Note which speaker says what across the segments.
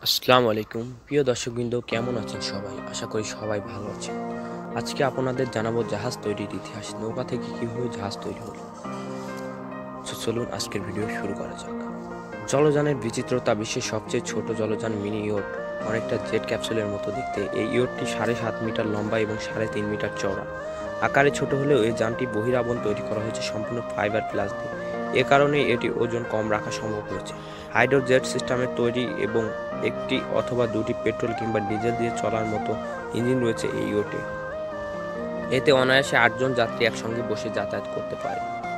Speaker 1: আসসালামু আলাইকুম প্রিয় দর্শকবৃন্দ, কেমন আছেন সবাই? আশা করি সবাই ভালো আছেন। আজকে আপনাদের জানাবো জাহাজ তৈরির ইতিহাস, নৌকা থেকে কিভাবে জাহাজ তৈরি হলো। চলুন আজকের ভিডিও শুরু করা যাক। জলযানের বিচিত্রতা: বিশ্বের সবচেয়ে ছোট জলযান মিনি ইয়ট, অনেকটা জেট ক্যাপসুলের মতো দেখতে। এই ইয়টটি 7.5 মিটার লম্বা এবং 3.5 মিটার চওড়া। আকারে ছোট হলেও এই যানটি বহিরাবরণ তৈরি করা হয়েছে সম্পূর্ণ ফাইবার গ্লাস দিয়ে। এ কারণে এটি ওজন কম রাখা সম্ভব হয়েছে। হাইড্রোজেট সিস্টেমের তৈরি এবং একটি অথবা দুটি পেট্রোল কিংবা ডিজেল দিয়ে চলার মতো ইঞ্জিন রয়েছে এই ইয়টে। এতে অনায়াসে 8 জন যাত্রী একসঙ্গে বসে যাতায়াত করতে পারে।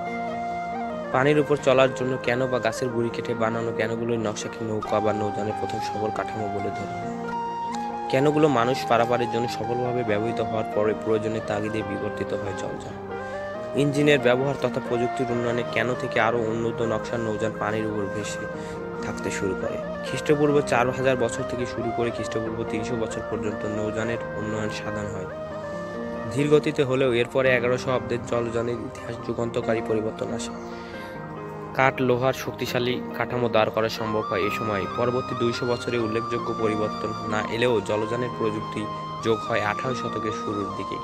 Speaker 1: পানির উপর চলার জন্য ক্যানো বা গাছের গুঁড়ি কেটে বানানো ক্যানোগুলোর নকশাকে নৌকা বা নৌযানের প্রথম সফল কাঠামো বলে ধরা হয়। ক্যানোগুলো মানুষ পারাপারের জন্য সফলভাবে ব্যবহৃত হওয়ার পরে প্রয়োজনের তাগিদে বিবর্তিত হয় জলযান। ইঞ্জিনের ব্যবহার তথা প্রযুক্তির উন্নয়নে ক্যানো থেকে আরও উন্নত নকশার নৌযান পানির উপর ভেসে থাকতে শুরু করে। খ্রিস্টপূর্ব 4000 বছর থেকে শুরু করে খ্রিস্টপূর্ব 300 বছর পর্যন্ত নৌযানের উন্নয়ন সাধন হয়। ধীর গতিতে হলেও এরপরে 1100 অব্দের জলযানের ইতিহাস যুগান্তকারী পরিবর্তন আসে। কাঠ লোহার শক্তিশালী কাঠামো দাঁড় করা সম্ভব হয় এ সময়। পরবর্তী 200 বছরে উল্লেখযোগ্য পরিবর্তন না এলেও জলযানের প্রযুক্তি যোগ হয় 18 শতকের শুরুর দিকে।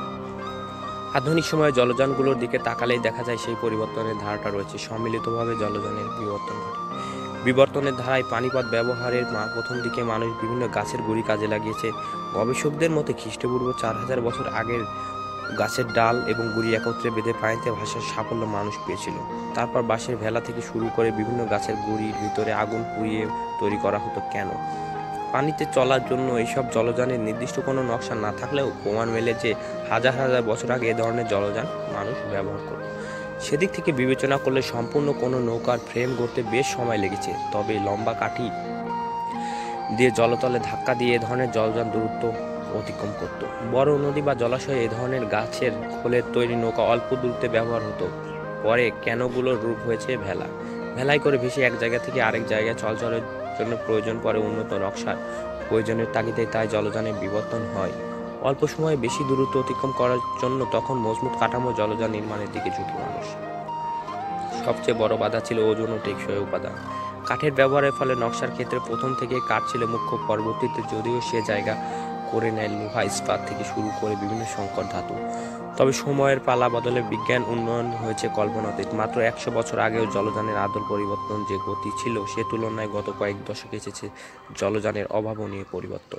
Speaker 1: আধুনিক সময়ে জলযানগুলোর দিকে তাকালেই দেখা যায় সেই পরিবর্তনের ধারাটা রয়েছে। সম্মিলিতভাবে জলযানের বিবর্তন ঘটে। বিবর্তনের ধারায় পানিপথ ব্যবহারের প্রথম দিকে মানুষ বিভিন্ন গাছের গুঁড়ি কাজে লাগিয়েছে। গবেষকদের মতে খ্রিস্টপূর্ব 4000 বছর আগের গাছের ডাল এবং গুঁড়ি একত্রে বেঁধে পানিতে ভাসার সাফল্য মানুষ পেয়েছিল। তারপর বাঁশের ভেলা থেকে শুরু করে বিভিন্ন গাছের গুঁড়ির ভিতরে আগুন পুড়িয়ে তৈরি করা হতো কেন। পানিতে চলার জন্য এইসব জলযানের নির্দিষ্ট কোনো নকশা না থাকলেও প্রমাণ মেলে যে হাজার হাজার বছর আগে এ ধরনের জলযান মানুষ ব্যবহার করত। সেদিক থেকে বিবেচনা করলে সম্পূর্ণ কোনো নৌকার ফ্রেম গড়তে বেশ সময় লেগেছে। তবে লম্বা কাঠি দিয়ে জলতলে ধাক্কা দিয়ে এ ধরনের জলযান দূরত্ব অতিক্রম করত। বড় নদী বা জলাশয়ে এ ধরনের গাছের খোলের তৈরি নৌকা অল্প দূরত্বে ব্যবহার হতো। পরে ক্যানোগুলোর রূপ হয়েছে ভেলা। ভেলায় করে ভেসে এক জায়গা থেকে আরেক জায়গায় চলাচলের জন্য প্রয়োজন পড়ে উন্নত নকশার। প্রয়োজনের তাগিদে তাই জলযানের বিবর্তন হয়। অল্প সময়ে বেশি দূরত্ব অতিক্রম করার জন্য তখন মজবুত কাঠামো জলযান নির্মাণের দিকে ঝুঁকে মানুষ। সবচেয়ে বড় বাধা ছিল ওজন ও টেকসই উপাদান। কাঠের ব্যবহারের ফলে নকশার ক্ষেত্রে প্রথম থেকে কাঠ ছিল মুখ্য। পরবর্তীতে যদিও সে জায়গা করে নেয় লোহা, ইস্পাত থেকে শুরু করে বিভিন্ন সংকর ধাতু। তবে সময়ের পালা বদলে বিজ্ঞান উন্নয়ন হয়েছে কল্পনাতীত। মাত্র 100 বছর আগেও জলযানের আদল পরিবর্তন যে গতি ছিল সে তুলনায় গত কয়েক দশকে এসেছে জলযানের অভাবনীয় পরিবর্তন।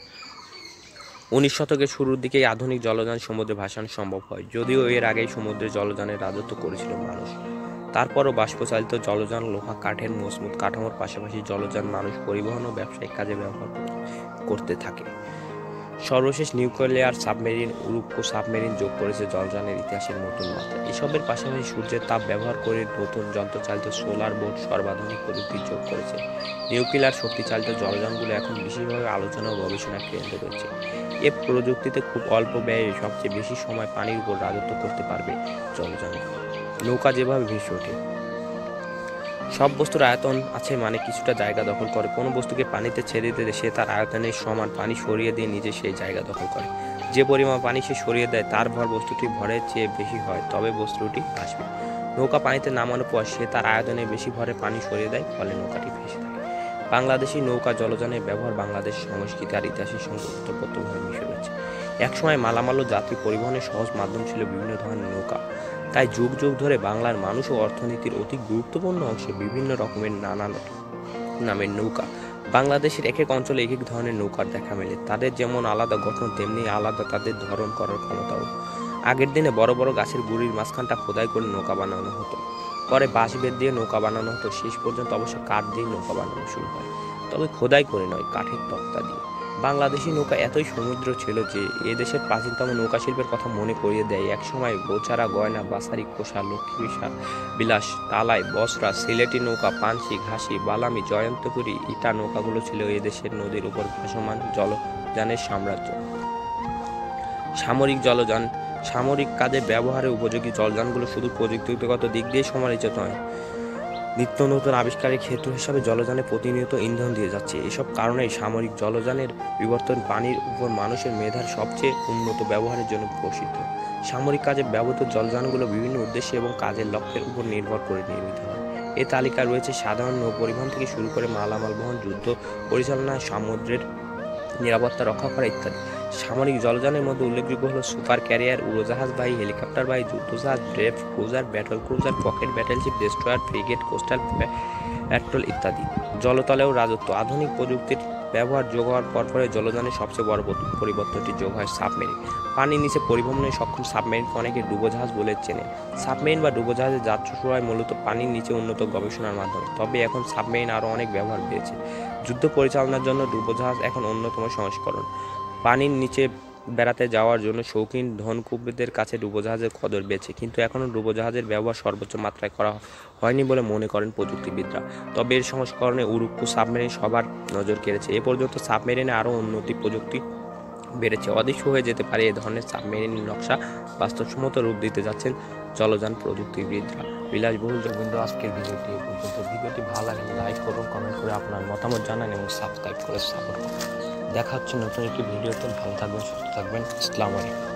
Speaker 1: 19 শতকের শুরুর দিকেই আধুনিক জলযান সমুদ্রে ভাসানো সম্ভব হয়, যদিও এর আগেই সমুদ্রে জলযানের রাজত্ব করেছিল মানুষ। তারপরও বাষ্পচালিত জলযান লোহা কাঠের মজবুত কাঠামোর পাশাপাশি জলযান মানুষ পরিবহন ও ব্যবসায়িক কাজে ব্যবহার করতে থাকে। সর্বশেষ নিউক্লিয়ার সাবমেরিন, উরুক্কো সাবমেরিন যোগ করেছে জলযানের ইতিহাসের নতুন মাত্রা। এসবের পাশাপাশি সূর্যের তাপ ব্যবহার করে নতুন যন্ত্রচালিত সোলার বোট সর্বাধুনিক প্রযুক্তি যোগ করেছে। নিউক্লিয়ার শক্তিচালিত জলযানগুলো এখন বিশেষভাবে আলোচনা ও গবেষণার কেন্দ্রে রয়েছে। এ প্রযুক্তিতে খুব অল্প ব্যয়ে সবচেয়ে বেশি সময় পানির উপর রাজত্ব করতে পারবে জলযান। নৌকা যেভাবে ভেসে ওঠে, সব বস্তুর আয়তন আছে মানে কিছুটা জায়গা দখল করে। কোনো বস্তুকে পানিতে ছেড়ে দিলে সে তার আয়তনের সমান পানি সরিয়ে দিয়ে নিজে সেই জায়গা দখল করে। যে পরিমাণ পানি সে সরিয়ে দেয় তার ভর বস্তুটির ভরের চেয়ে বেশি হয়, তবে বস্তুটি ভাসবে। নৌকা পানিতে নামানোর পর সে তার আয়তনের বেশি ভরে পানি সরিয়ে দেয়, ফলে নৌকাটি ভেসে থাকে। বাংলাদেশি নৌকা জলযানের ব্যবহার বাংলাদেশ সংস্কৃতি আর ইতিহাসের সঙ্গে ওতপ্রোতভাবে মিশে রয়েছে। একসময় মালামাল ও যাত্রী পরিবহনের সহজ মাধ্যম ছিল বিভিন্ন ধরনের নৌকা। তাই যুগ যুগ ধরে বাংলার মানুষ ও অর্থনীতির অতি গুরুত্বপূর্ণ অংশে বিভিন্ন রকমের নানান নামের নৌকা। বাংলাদেশের এক এক অঞ্চলে এক এক ধরনের নৌকার দেখা মেলে। তাদের যেমন আলাদা গঠন তেমনি আলাদা তাদের ধরন করার ক্ষমতাও। আগের দিনে বড় বড় গাছের গুঁড়ির মাঝখানটা খোদাই করে নৌকা বানানো হতো। পরে বাঁশ বেত দিয়ে নৌকা বানানো হতো। শেষ পর্যন্ত অবশ্য কাঠ দিয়ে নৌকা বানানো শুরু হয়, তবে খোদাই করে নয়, কাঠের তক্তা দিয়ে। বাংলাদেশি নৌকা এতই সমুদ্র ছিল যে এদেশের প্রাচীনতম নৌকা শিল্পের কথা মনে করিয়ে দেয়। একসময় বোচারা, গয়না, বাসারি, কোষা, লক্ষ্মী বিলাস, তালাই, বসরা, সিলেটি নৌকা, পানসি, ঘাসি, বালামি, জয়ন্তপুরী, ইটা নৌকাগুলো ছিল এদেশের নদীর উপর ভাসমান জলযানের সাম্রাজ্য। সামরিক জলযান: সামরিক কাজে ব্যবহারের উপযোগী জলযানগুলো শুধু প্রযুক্তিগত দিক দিয়ে সমালোচিত নয়, নিত্য নতুন আবিষ্কারের ক্ষেত্র হিসাবে জলযানে প্রতিনিয়ত ইন্ধন দিয়ে যাচ্ছে। এসব কারণেই সামরিক জলযানের বিবর্তন পানির উপর মানুষের মেধার সবচেয়ে উন্নত ব্যবহারের জন্য প্রসিদ্ধ। সামরিক কাজে ব্যবহৃত জলযানগুলো বিভিন্ন উদ্দেশ্যে এবং কাজের লক্ষ্যের উপর নির্ভর করে নির্মিত হয়। এ তালিকা রয়েছে সাধারণ নৌ পরিবহন থেকে শুরু করে মালামাল বহন, যুদ্ধ পরিচালনা, সমুদ্রের নিরাপত্তা রক্ষা করা ইত্যাদি। সামরিক জলযানের মধ্যে উল্লেখযোগ্য হলো সুপার ক্যারিয়ার, উড়োজাহাজবাহী, হেলিকপ্টারবাহী যুদ্ধজাহাজ, ড্রেফট cruiser, battle cruiser, pocket battleship, destroyer, frigate, coastal patrol ইত্যাদি। জলতলেও রাজত্ব। আধুনিক প্রযুক্তির ব্যবহার যোগ হওয়ার পরপরে জলযানের সবচেয়ে বড় পরিবর্তনটি যোগ হয় সাবমেরিন। পানির নিচে পরিবহনে সক্ষম সাবমেরিনকে অনেকে ডুবোজাহাজ বলে চেনে। সাবমেরিন বা ডুবোজাহাজের যাত্রা শুরু হয় মূলত পানির নিচে উন্নত গবেষণার মাধ্যমে। তবে এখন সাবমেরিন আরও অনেক ব্যবহার পেয়েছে। যুদ্ধ পরিচালনার জন্য ডুবোজাহাজ এখন অন্যতম সংস্করণ। পানির নিচে বেড়াতে যাওয়ার জন্য শৌখিন ধনকুবেরদের কাছে ডুবোজাহাজের কদর বেড়েছে, কিন্তু এখনও ডুবোজাহাজের ব্যবহার সর্বোচ্চ মাত্রায় করা হয়নি বলে মনে করেন প্রযুক্তিবিদরা। তবে এর সংস্করণে উরুক্কু সাবমেরিন সবার নজর কেড়েছে। এ পর্যন্ত সাবমেরিনে আরও উন্নতি প্রযুক্তি বেড়েছে। অদৃশ্য হয়ে যেতে পারে এ ধরনের সাবমেরিন নকশা বাস্তবসম্মত রূপ দিতে যাচ্ছেন জলযান প্রযুক্তিবিদরা। বিলাসবহুল যোগবিন্দু আজকের ভিডিওটি এই পর্যন্ত। ভিডিওটি ভালো লাগলে লাইক করুন, কমেন্ট করে আপনার মতামত জানান এবং সাবস্ক্রাইব করে সাপোর্ট করুন। দেখা হচ্ছে নতুন একটি ভিডিওতে। ভালো থাকবেন, সুস্থ থাকবেন। আসসালামু আলাইকুম।